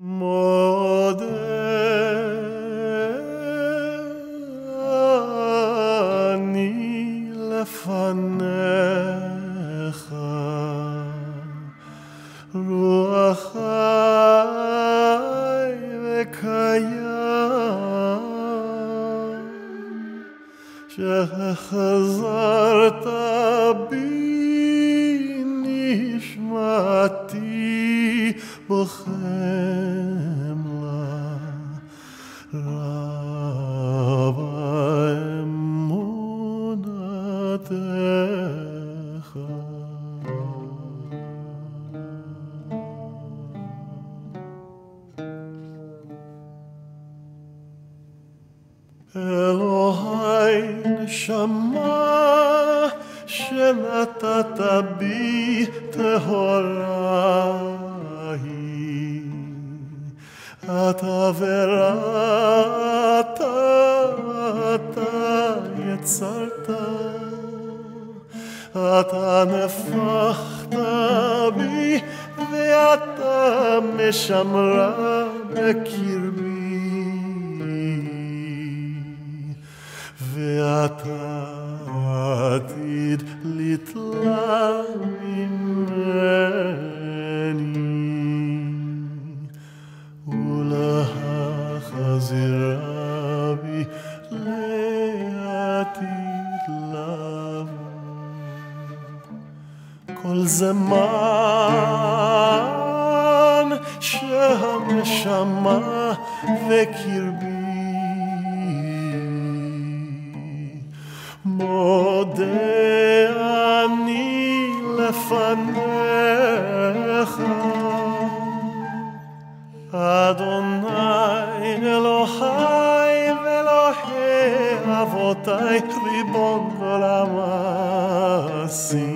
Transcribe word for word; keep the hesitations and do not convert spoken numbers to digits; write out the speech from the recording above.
Modeh ani lefanecha ruach chai vekayam shechazarta bi nishmati b'chemla rava emunatecha. Elohay Neshamah שנתת בי טהורה היא, אתה וראת, אתה יצרת, אתה נפחת בי ואתה משמרה בקרבי, ואתה עתיד לתלה ממני ולהחזירה בי לעתיד לבוא. כל זמן שהנשמה וקרבי מודה אני לפניך, אדוני אלוהי ואלוהי אבותי ריבון כל המעשים.